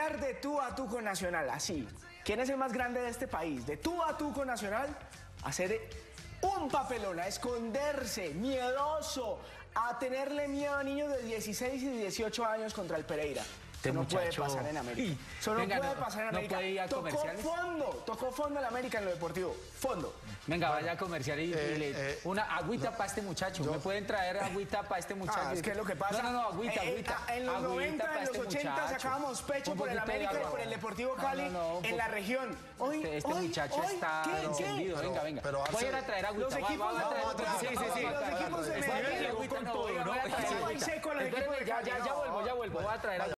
pelear de tú a tú con Nacional, así. ¿Quién es el más grande de este país? De tú a tú con Nacional, hacer un papelón, a esconderse, miedoso, a tenerle miedo a niños de 16 y 18 años contra el Pereira. Eso no puede pasar en América. Eso no puede pasar en América. No puede ir a comerciales. Tocó fondo en América en lo deportivo. Fondo. Venga, vaya a comercial y una agüita para este muchacho. ¿Me pueden traer agüita para este muchacho? Es que es lo que pasa. No, agüita. En los 90, en los 80 sacábamos pecho por el América y por el Deportivo Cali en la región. Este muchacho está encendido. Venga. Voy a ir a traer agüita. Los equipos de Medellín. Ya vuelvo. Voy a traer agüita.